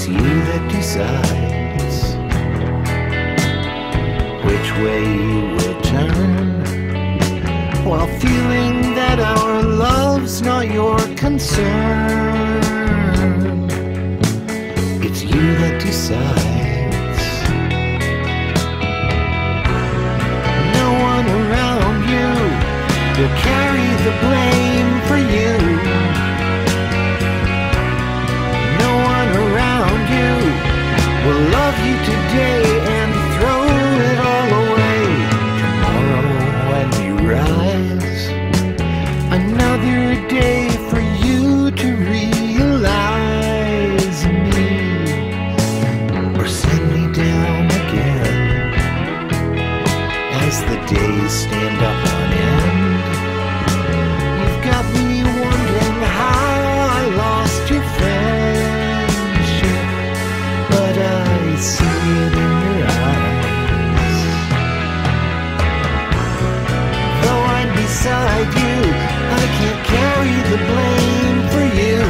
It's you that decides which way you will turn, while feeling that our love's not your concern. It's you that decides. No one around you will carry the blame for you. No one around you will love you today and throw it all away tomorrow when you rise. Another day for you to realize me, or send me down again as the days stand up on end. You've got me wondering how I lost your friendship, but I see it in your eyes. Though I'm beside you, I can't carry the blame for you.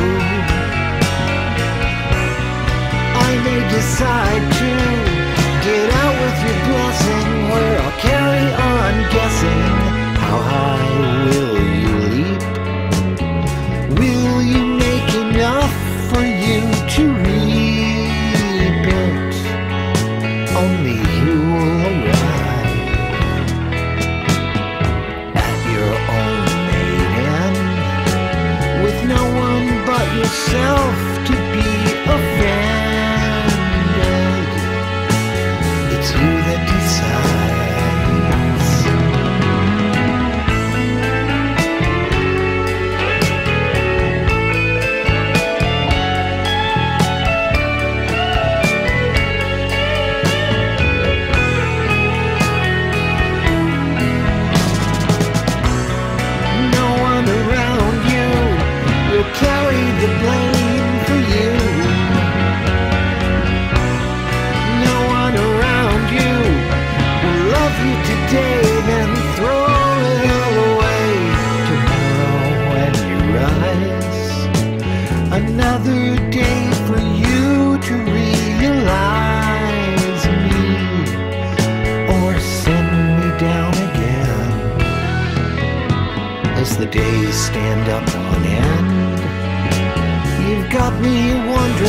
I may decide to get out with your blessing, where I'll carry on guessing. How high will you leap? Will you make enough for you to reap it? Only you will arrive at your own made end, with no one but yourself to be offended. It's you that decides. No one around you will carry the blame for you. No one around you will love you today, then throw it all away tomorrow when you rise. Another day for you to realize me, or send me down again as the days stand up on end. You've got me wondering